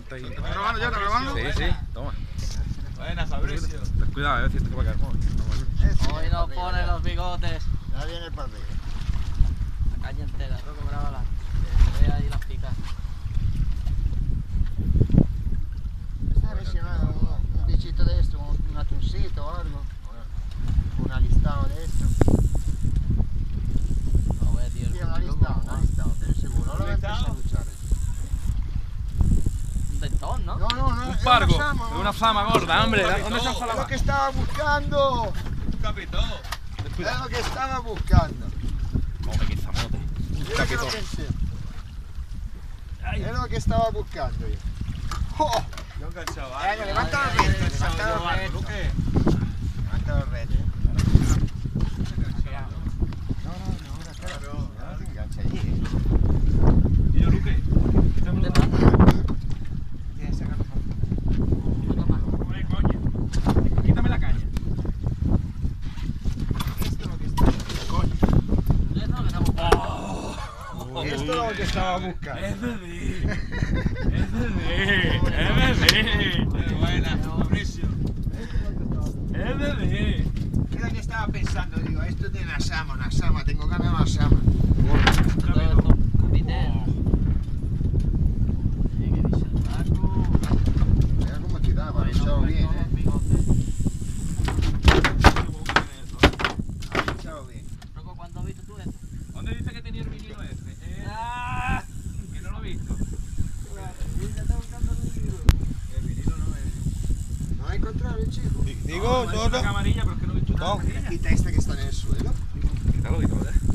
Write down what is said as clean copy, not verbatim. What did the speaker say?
ponte ahí. ¿Estás grabando ya? ¿Estás grabando? Sí, sí, toma. Buena, Fabricio. Ten cuidado, si te va a caer el móvil. Hoy nos pone los bigotes. Ya viene para arriba. La caña entera, Rocco, grábala. Que se vea ahí las picas. Esta vez se llama un bichito de esto, un atuncito o algo. Un alistado de esto. No voy a tirar. Sí, un alistado, pero seguro. Ahora va a empezar a luchar. Un dentón, ¿no? No, Un pargo, es una flama gorda, hombre. ¿Dónde se ha Es falado? lo que estaba buscando. Un capitón. Es lo que estaba buscando. Hombre, qué zamote. Yo que lo pensé. Es lo que estaba buscando yo. ¡Oh! Yo enganchado. Venga, levanta los redes, levanta los redes. Luque. Levanta los redes. No, te engancha allí. Y yo, Luque. Quítame ¿Dónde los está? Tienes que sacarlo Otro más. Coño. Quítame la caña. Esto es lo que estaba buscando. Esto es lo que estamos buscando. Esto es lo que estaba buscando. Es bebé. Buena, Fabricio. Es bebé. Mira que estaba pensando, digo, esto tiene una sama, tengo ganas de una sama. Todo esto, capitán. Qué bichataco. Mira cómo te daba, ha echado bien, Los bigotes. ha echado bien. Rocco, ¿cuándo has visto tú esto? ¿Dónde dice que tenía el vinilo ese? Que no lo he visto. El vinilo no es. ¿No has encontrado el chico? Digo, No, es una camarilla, pero es que no he visto nada. Quita esta que está en el suelo. Quítalo, quítalo, ya.